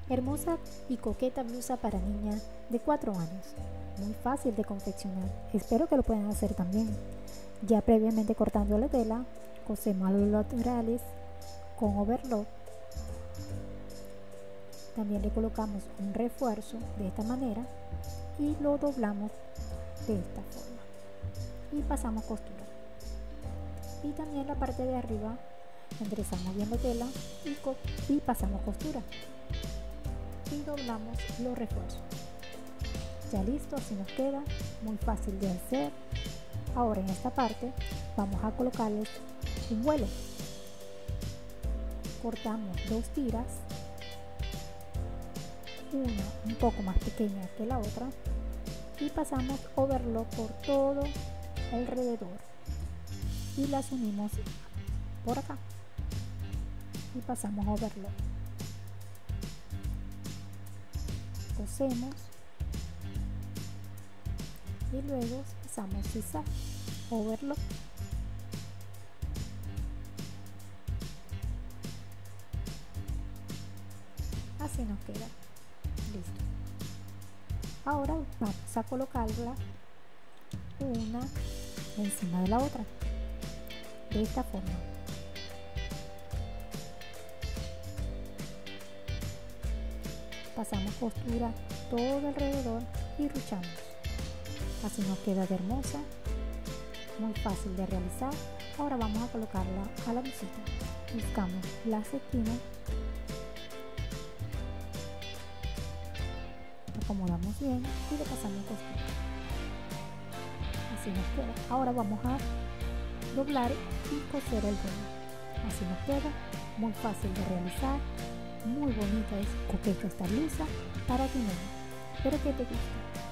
Hermosa y coqueta blusa para niña de 4 años. Muy fácil de confeccionar. Espero que lo puedan hacer también. Ya previamente cortando la tela, cosemos a los laterales con overlock. También le colocamos un refuerzo de esta manera y lo doblamos de esta forma y pasamos costura. Y también la parte de arriba enderezamos bien la tela y pasamos costura y doblamos los refuerzos. Ya listo, así nos queda, muy fácil de hacer. Ahora en esta parte vamos a colocarles un vuelo. Cortamos 2 tiras, una un poco más pequeña que la otra, y pasamos overlock por todo alrededor y las unimos por acá y pasamos overlock. Cosemos y luego pasamos zigzag, overlock. Así nos queda. Listo. Ahora vamos a colocarla una encima de la otra de esta forma. Pasamos costura todo alrededor y ruchamos. Así nos queda de hermosa, muy fácil de realizar. Ahora vamos a colocarla a la blusita. Buscamos las esquinas, acomodamos bien y le pasamos costura. Así nos queda. Ahora vamos a doblar y coser el vuelo. Así nos queda, muy fácil de realizar, muy bonita, es coqueta esta blusa para tu niño. Espero que te guste.